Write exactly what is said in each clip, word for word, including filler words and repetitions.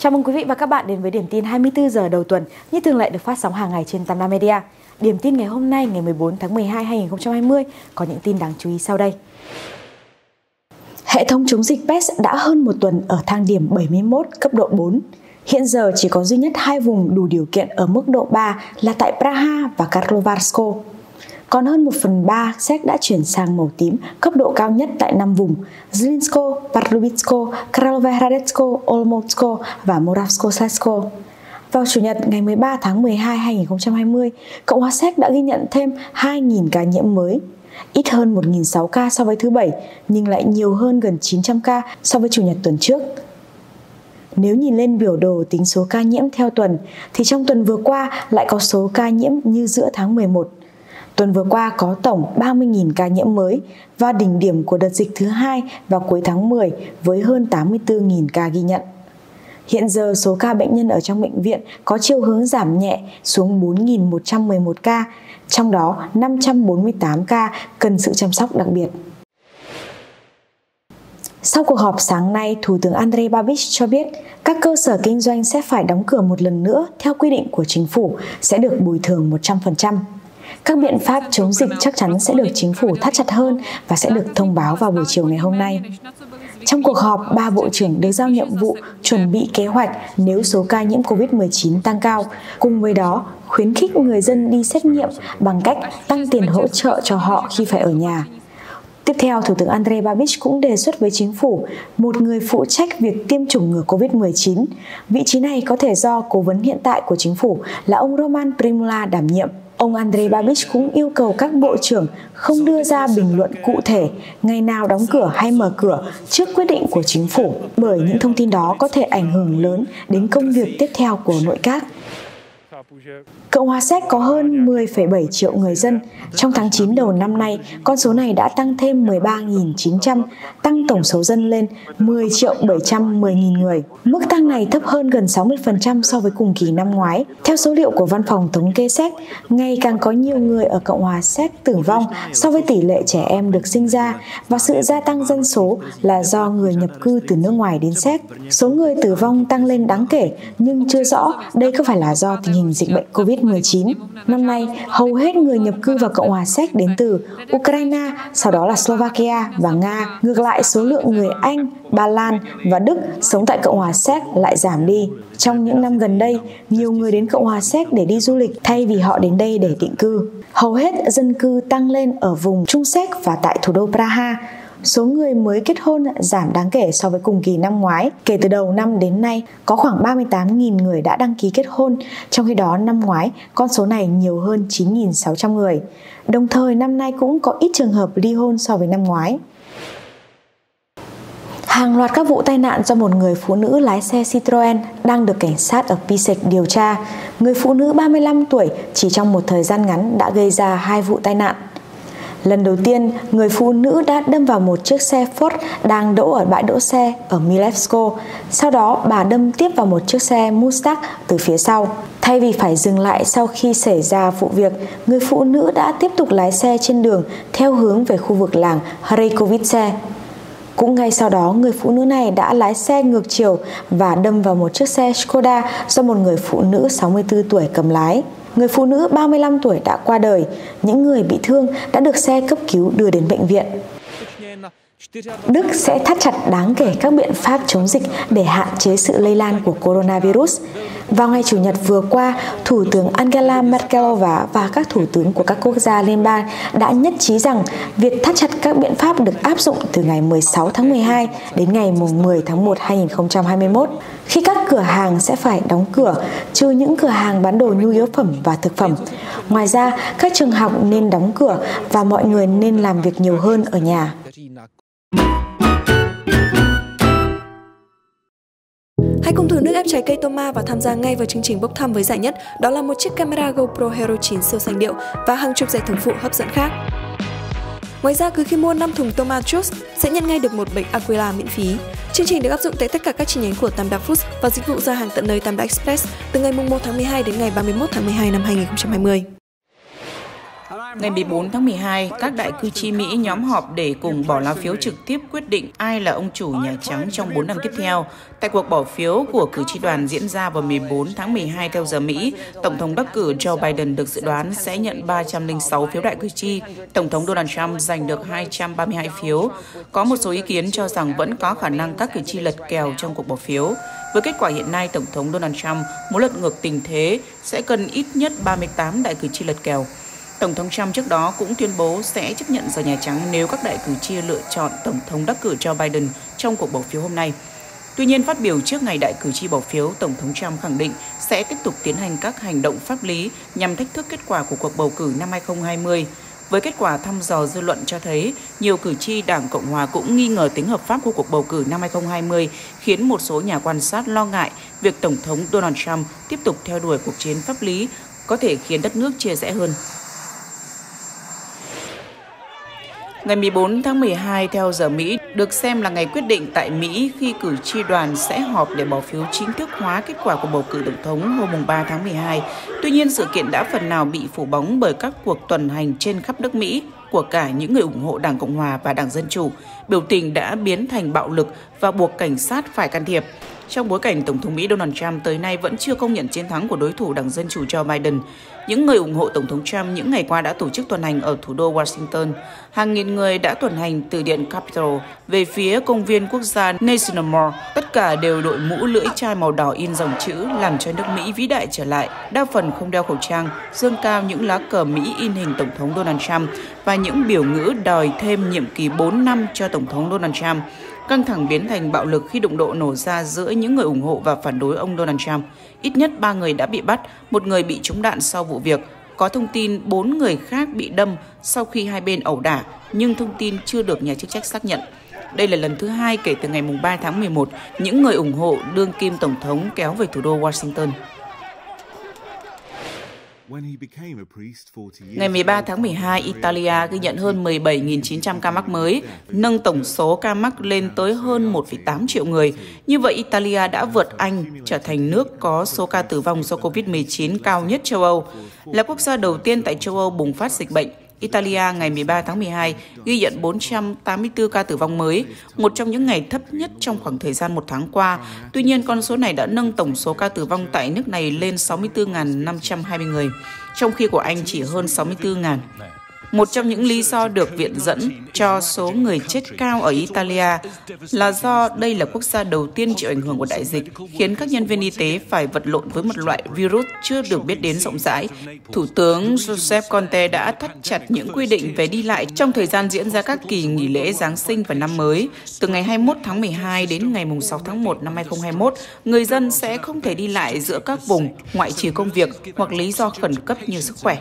Chào mừng quý vị và các bạn đến với điểm tin hai mươi tư giờ đầu tuần như thường lệ được phát sóng hàng ngày trên Tam Đa Media. Điểm tin ngày hôm nay ngày mười bốn tháng mười hai năm hai nghìn không trăm hai mươi có những tin đáng chú ý sau đây. Hệ thống chống dịch pê e ét đã hơn một tuần ở thang điểm bảy mươi mốt cấp độ bốn. Hiện giờ chỉ có duy nhất hai vùng đủ điều kiện ở mức độ ba là tại Praha và Karlovarsko. Còn hơn một phần ba séc đã chuyển sang màu tím cấp độ cao nhất tại năm vùng Zlinsko, Pardubitsko, Královéhradecké, Olomoucko và Moravskoslezsko. Vào Chủ nhật ngày mười ba tháng mười hai năm hai nghìn không trăm hai mươi, Cộng hòa Séc đã ghi nhận thêm hai nghìn ca nhiễm mới, ít hơn một nghìn sáu trăm ca so với thứ Bảy, nhưng lại nhiều hơn gần chín trăm ca so với Chủ nhật tuần trước. Nếu nhìn lên biểu đồ tính số ca nhiễm theo tuần, thì trong tuần vừa qua lại có số ca nhiễm như giữa tháng mười một. Tuần vừa qua có tổng ba mươi nghìn ca nhiễm mới và đỉnh điểm của đợt dịch thứ hai vào cuối tháng mười với hơn tám mươi tư nghìn ca ghi nhận. Hiện giờ số ca bệnh nhân ở trong bệnh viện có chiều hướng giảm nhẹ xuống bốn nghìn một trăm mười một ca, trong đó năm trăm bốn mươi tám ca cần sự chăm sóc đặc biệt. Sau cuộc họp sáng nay, Thủ tướng Andrej Babiš cho biết các cơ sở kinh doanh sẽ phải đóng cửa một lần nữa theo quy định của chính phủ sẽ được bồi thường một trăm phần trăm. Các biện pháp chống dịch chắc chắn sẽ được chính phủ thắt chặt hơn và sẽ được thông báo vào buổi chiều ngày hôm nay. Trong cuộc họp, ba bộ trưởng được giao nhiệm vụ chuẩn bị kế hoạch nếu số ca nhiễm covid mười chín tăng cao. Cùng với đó, khuyến khích người dân đi xét nghiệm bằng cách tăng tiền hỗ trợ cho họ khi phải ở nhà. Tiếp theo, Thủ tướng Andrej Babiš cũng đề xuất với chính phủ một người phụ trách việc tiêm chủng ngừa covid mười chín. Vị trí này có thể do cố vấn hiện tại của chính phủ là ông Roman Primula đảm nhiệm. Ông Andrej Babiš cũng yêu cầu các bộ trưởng không đưa ra bình luận cụ thể ngày nào đóng cửa hay mở cửa trước quyết định của chính phủ, bởi những thông tin đó có thể ảnh hưởng lớn đến công việc tiếp theo của nội các. Cộng hòa Séc có hơn mười phẩy bảy triệu người dân. Trong tháng chín đầu năm nay, con số này đã tăng thêm mười ba nghìn chín trăm, tăng tổng số dân lên mười triệu bảy trăm mười nghìn người. Mức tăng này thấp hơn gần sáu mươi phần trăm so với cùng kỳ năm ngoái. Theo số liệu của Văn phòng Thống kê Séc, ngày càng có nhiều người ở Cộng hòa Séc tử vong so với tỷ lệ trẻ em được sinh ra, và sự gia tăng dân số là do người nhập cư từ nước ngoài đến Séc. Số người tử vong tăng lên đáng kể, nhưng chưa rõ đây có phải là do tình hình dịch bệnh covid mười chín. Năm nay, hầu hết người nhập cư vào Cộng hòa Séc đến từ Ukraine, sau đó là Slovakia và Nga. Ngược lại, số lượng người Anh, Ba Lan và Đức sống tại Cộng hòa Séc lại giảm đi. Trong những năm gần đây, nhiều người đến Cộng hòa Séc để đi du lịch thay vì họ đến đây để định cư. Hầu hết dân cư tăng lên ở vùng Trung Séc và tại thủ đô Praha. Số người mới kết hôn giảm đáng kể so với cùng kỳ năm ngoái. Kể từ đầu năm đến nay, có khoảng ba mươi tám nghìn người đã đăng ký kết hôn, trong khi đó năm ngoái, con số này nhiều hơn chín nghìn sáu trăm người. Đồng thời, năm nay cũng có ít trường hợp ly hôn so với năm ngoái. Hàng loạt các vụ tai nạn do một người phụ nữ lái xe Citroen đang được cảnh sát ở Písek điều tra. Người phụ nữ ba mươi lăm tuổi chỉ trong một thời gian ngắn đã gây ra hai vụ tai nạn. Lần đầu tiên, người phụ nữ đã đâm vào một chiếc xe Ford đang đỗ ở bãi đỗ xe ở Milevsko. Sau đó, bà đâm tiếp vào một chiếc xe Mustang từ phía sau. Thay vì phải dừng lại sau khi xảy ra vụ việc, người phụ nữ đã tiếp tục lái xe trên đường theo hướng về khu vực làng Hrejkovice. Cũng ngay sau đó, người phụ nữ này đã lái xe ngược chiều và đâm vào một chiếc xe Skoda do một người phụ nữ sáu mươi tư tuổi cầm lái. Người phụ nữ ba mươi lăm tuổi đã qua đời. Những người bị thương đã được xe cấp cứu đưa đến bệnh viện. Đức sẽ thắt chặt đáng kể các biện pháp chống dịch để hạn chế sự lây lan của coronavirus. Vào ngày Chủ nhật vừa qua, Thủ tướng Angela Merkelova và các thủ tướng của các quốc gia liên bang đã nhất trí rằng việc thắt chặt các biện pháp được áp dụng từ ngày mười sáu tháng mười hai đến ngày mười tháng một năm hai nghìn không trăm hai mươi mốt, khi các cửa hàng sẽ phải đóng cửa, trừ những cửa hàng bán đồ nhu yếu phẩm và thực phẩm. Ngoài ra, các trường học nên đóng cửa và mọi người nên làm việc nhiều hơn ở nhà. Hãy cùng thử nước ép trái cây Toma và tham gia ngay vào chương trình bốc thăm với giải nhất, đó là một chiếc camera GoPro Hero chín siêu sành điệu và hàng chục giải thưởng phụ hấp dẫn khác. Ngoài ra, cứ khi mua năm thùng Toma Juice sẽ nhận ngay được một bịch Aquila miễn phí. Chương trình được áp dụng tại tất cả các chi nhánh của Tam Đa Foods và dịch vụ giao hàng tận nơi Tam Đa Express từ ngày mùng một tháng mười hai đến ngày ba mươi mốt tháng mười hai năm hai nghìn không trăm hai mươi. Ngày mười bốn tháng mười hai, các đại cử tri Mỹ nhóm họp để cùng bỏ lá phiếu trực tiếp quyết định ai là ông chủ Nhà Trắng trong bốn năm tiếp theo. Tại cuộc bỏ phiếu của cử tri đoàn diễn ra vào mười bốn tháng mười hai theo giờ Mỹ, Tổng thống đắc cử Joe Biden được dự đoán sẽ nhận ba trăm lẻ sáu phiếu đại cử tri. Tổng thống Donald Trump giành được hai trăm ba mươi hai phiếu. Có một số ý kiến cho rằng vẫn có khả năng các cử tri lật kèo trong cuộc bỏ phiếu. Với kết quả hiện nay, Tổng thống Donald Trump muốn lật ngược tình thế sẽ cần ít nhất ba mươi tám đại cử tri lật kèo. Tổng thống Trump trước đó cũng tuyên bố sẽ chấp nhận rời Nhà Trắng nếu các đại cử tri lựa chọn Tổng thống đắc cử Joe Biden trong cuộc bỏ phiếu hôm nay. Tuy nhiên, phát biểu trước ngày đại cử tri bỏ phiếu, Tổng thống Trump khẳng định sẽ tiếp tục tiến hành các hành động pháp lý nhằm thách thức kết quả của cuộc bầu cử năm hai không hai không. Với kết quả thăm dò dư luận cho thấy, nhiều cử tri Đảng Cộng hòa cũng nghi ngờ tính hợp pháp của cuộc bầu cử năm hai không hai không, khiến một số nhà quan sát lo ngại việc Tổng thống Donald Trump tiếp tục theo đuổi cuộc chiến pháp lý có thể khiến đất nước chia rẽ hơn. Ngày mười bốn tháng mười hai theo giờ Mỹ được xem là ngày quyết định tại Mỹ khi cử tri đoàn sẽ họp để bỏ phiếu chính thức hóa kết quả của bầu cử tổng thống hôm ba tháng mười hai. Tuy nhiên, sự kiện đã phần nào bị phủ bóng bởi các cuộc tuần hành trên khắp nước Mỹ của cả những người ủng hộ Đảng Cộng hòa và Đảng Dân chủ. Biểu tình đã biến thành bạo lực và buộc cảnh sát phải can thiệp. Trong bối cảnh Tổng thống Mỹ Donald Trump tới nay vẫn chưa công nhận chiến thắng của đối thủ Đảng Dân chủ Joe Biden, những người ủng hộ Tổng thống Trump những ngày qua đã tổ chức tuần hành ở thủ đô Washington. Hàng nghìn người đã tuần hành từ Điện Capitol về phía công viên quốc gia National Mall. Tất cả đều đội mũ lưỡi chai màu đỏ in dòng chữ làm cho nước Mỹ vĩ đại trở lại. Đa phần không đeo khẩu trang, giương cao những lá cờ Mỹ in hình Tổng thống Donald Trump và những biểu ngữ đòi thêm nhiệm kỳ bốn năm cho Tổng thống Donald Trump. Căng thẳng biến thành bạo lực khi đụng độ nổ ra giữa những người ủng hộ và phản đối ông Donald Trump. Ít nhất ba người đã bị bắt, một người bị trúng đạn sau vụ việc. Có thông tin bốn người khác bị đâm sau khi hai bên ẩu đả, nhưng thông tin chưa được nhà chức trách xác nhận. Đây là lần thứ hai kể từ ngày ba tháng mười một, những người ủng hộ đương kim Tổng thống kéo về thủ đô Washington. Ngày mười ba tháng mười hai, Italia ghi nhận hơn mười bảy nghìn chín trăm ca mắc mới, nâng tổng số ca mắc lên tới hơn một phẩy tám triệu người. Như vậy, Italia đã vượt Anh, trở thành nước có số ca tử vong do covid mười chín cao nhất châu Âu. Là quốc gia đầu tiên tại châu Âu bùng phát dịch bệnh, Italia ngày mười ba tháng mười hai ghi nhận bốn trăm tám mươi tư ca tử vong mới, một trong những ngày thấp nhất trong khoảng thời gian một tháng qua. Tuy nhiên, con số này đã nâng tổng số ca tử vong tại nước này lên sáu mươi tư nghìn năm trăm hai mươi người, trong khi của Anh chỉ hơn sáu mươi tư nghìn. Một trong những lý do được viện dẫn cho số người chết cao ở Italia là do đây là quốc gia đầu tiên chịu ảnh hưởng của đại dịch, khiến các nhân viên y tế phải vật lộn với một loại virus chưa được biết đến rộng rãi. Thủ tướng Giuseppe Conte đã thắt chặt những quy định về đi lại trong thời gian diễn ra các kỳ nghỉ lễ Giáng sinh và năm mới. Từ ngày hai mươi mốt tháng mười hai đến ngày sáu tháng một năm hai không hai mốt, người dân sẽ không thể đi lại giữa các vùng ngoại trừ công việc hoặc lý do khẩn cấp như sức khỏe.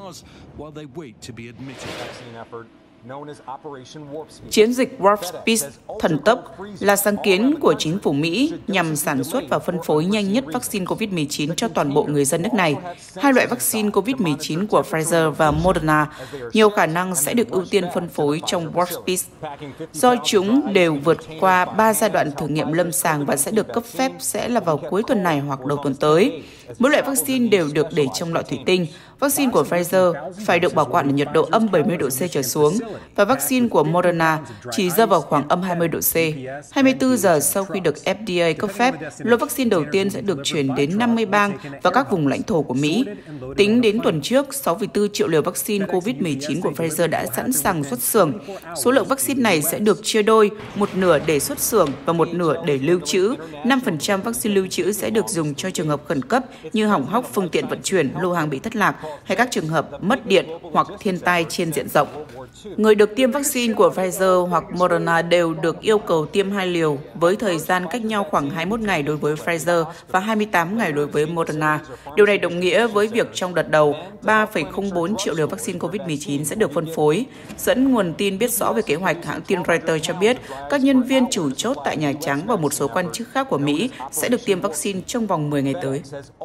Chiến dịch Warp Speed thần tốc là sáng kiến của chính phủ Mỹ nhằm sản xuất và phân phối nhanh nhất vaccine covid mười chín cho toàn bộ người dân nước này. Hai loại vaccine covid mười chín của Pfizer và Moderna nhiều khả năng sẽ được ưu tiên phân phối trong Warp Speed, do chúng đều vượt qua ba giai đoạn thử nghiệm lâm sàng và sẽ được cấp phép sẽ là vào cuối tuần này hoặc đầu tuần tới. Mỗi loại vaccine đều được để trong lọ thủy tinh. Vaccine của Pfizer phải được bảo quản ở nhiệt độ âm bảy mươi độ C trở xuống và vaccine của Moderna chỉ rơi vào khoảng âm hai mươi độ C. hai mươi tư giờ sau khi được F D A cấp phép, lô vaccine đầu tiên sẽ được chuyển đến năm mươi bang và các vùng lãnh thổ của Mỹ. Tính đến tuần trước, sáu phẩy bốn triệu liều vaccine covid mười chín của Pfizer đã sẵn sàng xuất xưởng. Số lượng vaccine này sẽ được chia đôi, một nửa để xuất xưởng và một nửa để lưu trữ. năm phần trăm vaccine lưu trữ sẽ được dùng cho trường hợp khẩn cấp như hỏng hóc phương tiện vận chuyển, lô hàng bị thất lạc hay các trường hợp mất điện hoặc thiên tai trên diện rộng. Người được tiêm vaccine của Pfizer hoặc Moderna đều được yêu cầu tiêm hai liều với thời gian cách nhau khoảng hai mươi mốt ngày đối với Pfizer và hai mươi tám ngày đối với Moderna. Điều này đồng nghĩa với việc trong đợt đầu, ba phẩy không bốn triệu liều vaccine covid mười chín sẽ được phân phối. Dẫn nguồn tin biết rõ về kế hoạch, hãng tin Reuters cho biết các nhân viên chủ chốt tại Nhà Trắng và một số quan chức khác của Mỹ sẽ được tiêm vaccine trong vòng mười ngày tới.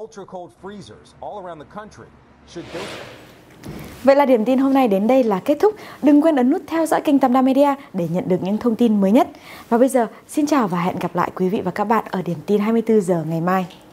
Vậy là điểm tin hôm nay đến đây là kết thúc. Đừng quên ấn nút theo dõi kênh Tam Đa Media để nhận được những thông tin mới nhất. Và bây giờ, xin chào và hẹn gặp lại quý vị và các bạn ở điểm tin hai mươi tư giờ ngày mai.